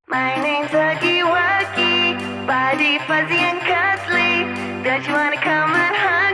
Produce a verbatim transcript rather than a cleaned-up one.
My name's Huggy Wuggy, body fuzzy and cuddly. Don't you wanna come and hug